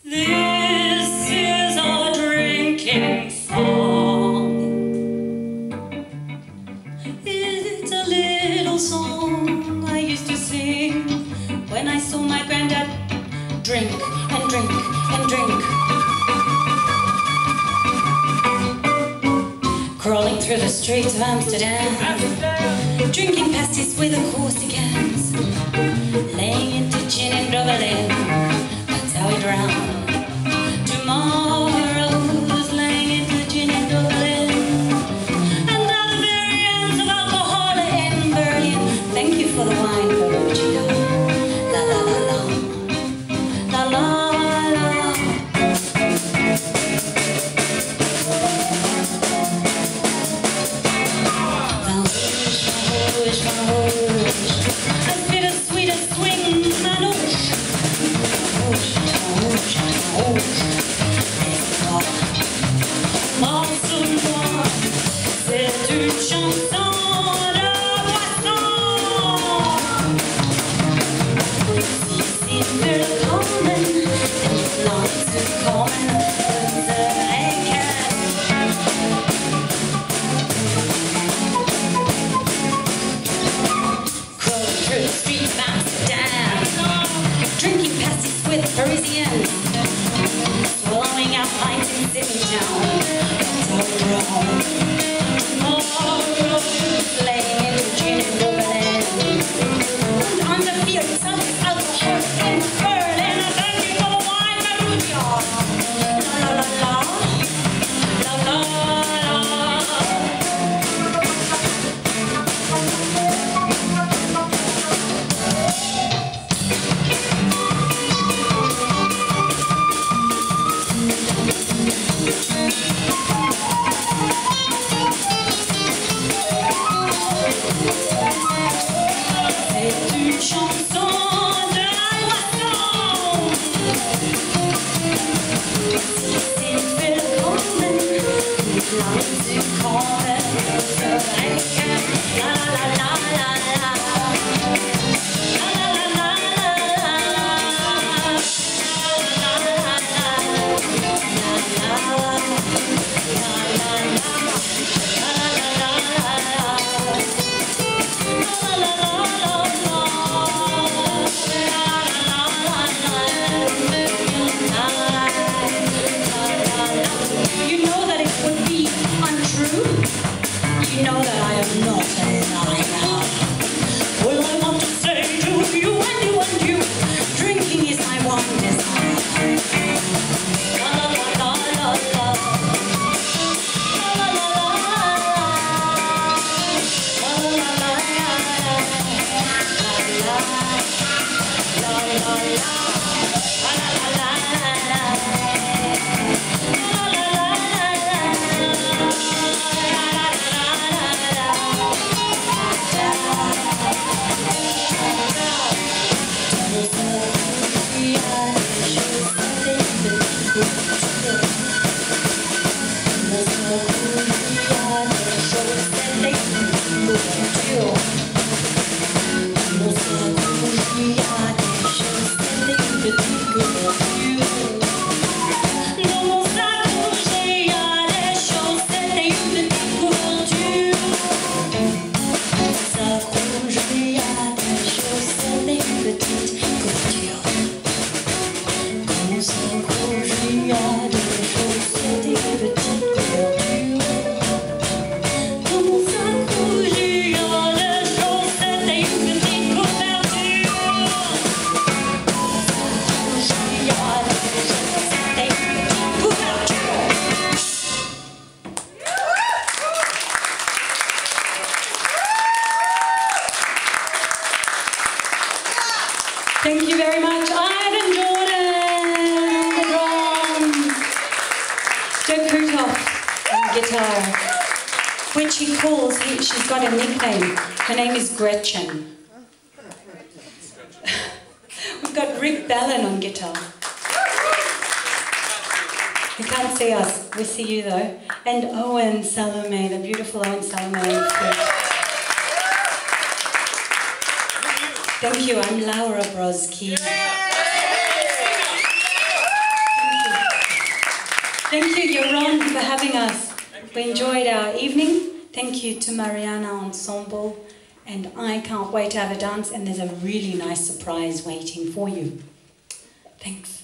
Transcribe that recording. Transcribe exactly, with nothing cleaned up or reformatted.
This is our drinking song. It's a little song I used to sing when I saw my granddad drink and drink and drink. Crawling through the streets of Amsterdam, Amsterdam. Drinking pasties with the Corsicans, laying into gin and Dublin. That's how we drown. Tomorrow's laying into gin and Dublin, and at the very ends of alcohol in Berlin. Thank you for the wine, Ferruccio. La la la la, la la la. A bit of sweet and swing, manouche. Pense-moi, c'est une chanson de poisson. Si c'est willkommen, ins Land zu kommen, unsere Ecke. Crawling through the streets of Amsterdam, drinking pasties with Parisians, swallowing out pints and sitting down. Tomorrow's laying into gin and Dublin, and on the fields of alcohol in Berlin. Thank you for the wine, Ferruccio. La la la la, la la la. C'est une chanson de poisson. Si c'est willkommen, ins Land zu kommen, unsere Ecke. La la la la la, la la la la la, la la la la, la You know that it would be untrue. You know that I am not a liar. Well, I want to say to you and you and you, drinking is my one desire. La la la la la, la la la la, la la la la, la la la la. Thank you very much, Ivan Jordan on the drums, Dirk Krutoff on guitar, which he calls, he, she's got a nickname, her name is Gretchen. We've got Rick Bellin on guitar. You can't see us, we see you though. And Owen Salome, the beautiful Owen Salome. Thank you, I'm Laura Brodsky. Thank you, Yaron, for having us. We enjoyed our evening. Thank you to Mariana Ensemble. And I can't wait to have a dance, and there's a really nice surprise waiting for you. Thanks.